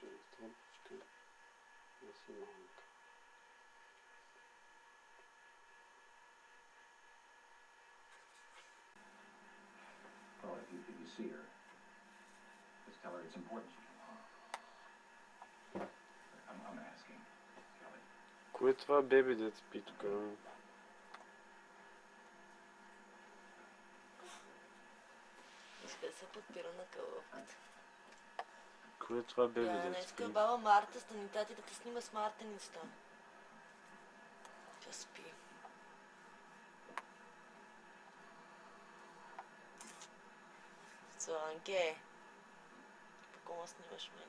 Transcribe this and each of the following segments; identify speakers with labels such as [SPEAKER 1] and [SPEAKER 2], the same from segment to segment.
[SPEAKER 1] трубочка на Симонка.
[SPEAKER 2] Well, if you see her, just tell her it's important she come home. I'm asking, Kelly.
[SPEAKER 1] Кое е това бебе, дет спи тук?
[SPEAKER 3] Иска да се подпира на кълъвката.
[SPEAKER 1] Кое е това бебе, дет
[SPEAKER 3] Днеска
[SPEAKER 1] спи?
[SPEAKER 3] баба Марта стани тати да те снима с мартениста. Тя спи. Сланке, по кого снимаш мен?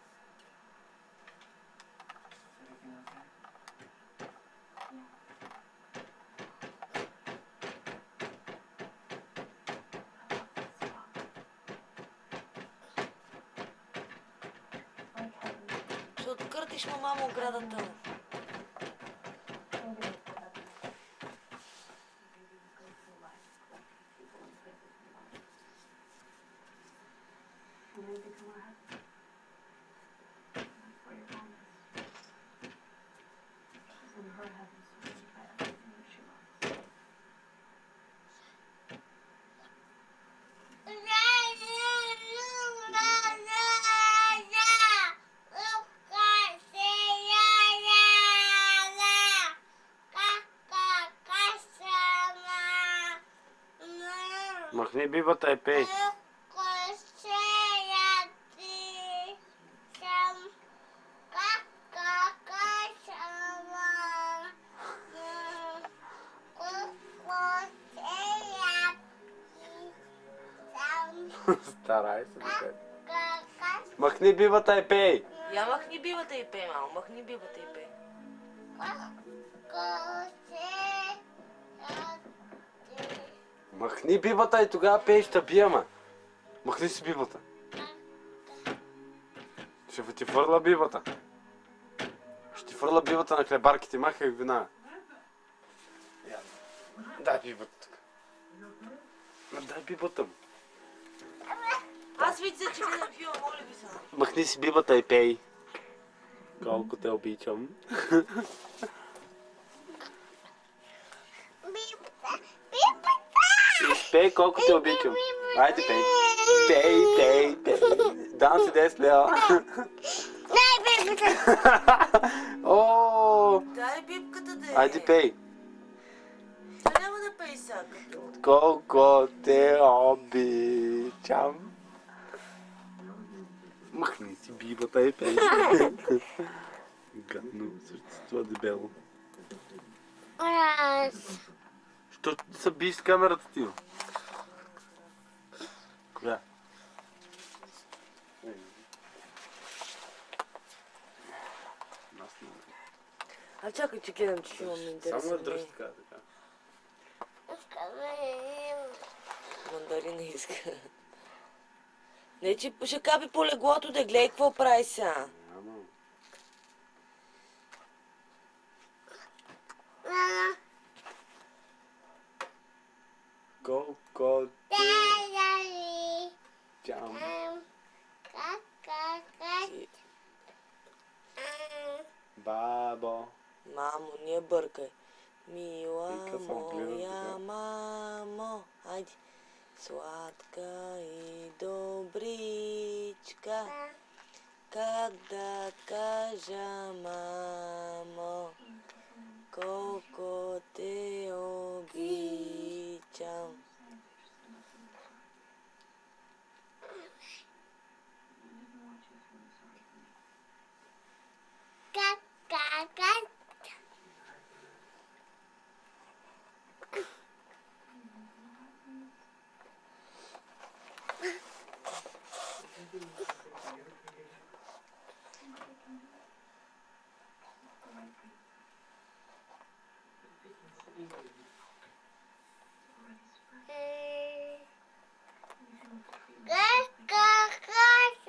[SPEAKER 3] Ще откъртиш мамо оградата му.
[SPEAKER 1] Махни бибата и пей. Старай се, бе. Махни бибата и пей.
[SPEAKER 3] Я махни бибата и пей, мамо. Махни бибата и пей.
[SPEAKER 1] Махни бибата и тогава пей, ще бия, ма. Махни си бибата. Ще ти фърла бибата. Ще ти фърла бибата на хлебарките, махай вина. Дай бибата тук. Дай бибата му.
[SPEAKER 3] Аз виж се, че гледам филма, моля ви се.
[SPEAKER 1] Махни си бибата и пей. Колко те обичам. Пей колко те обичам. Айде пей. Пей. Дам си 10 лева.
[SPEAKER 4] Дай бибката.
[SPEAKER 1] О!
[SPEAKER 3] Дай бибката да е.
[SPEAKER 1] Айде пей.
[SPEAKER 3] Та няма да пей сега.
[SPEAKER 1] Колко те обичам. Махни си бибата и пей. Гадно, същество дебело. Що се би с камерата ти? Коя?
[SPEAKER 3] А чакай, че гледам, че филма ми е интересен.
[SPEAKER 1] Само дръж така.
[SPEAKER 3] Мандарина иска. Не, че ще капи по леглото да гледай какво прави сега.
[SPEAKER 1] Колко те чам. Бабо.
[SPEAKER 3] Мамо, не бъркай. Мила
[SPEAKER 1] Вика, съм гледал
[SPEAKER 3] моя
[SPEAKER 1] така.
[SPEAKER 3] мамо. Айде. Сладка и добричка. Как да кажа, мамо, колко те обичам.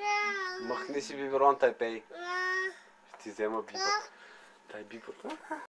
[SPEAKER 1] Махни си биберонта и пей. Ще ти взема бибата. Дай бибата.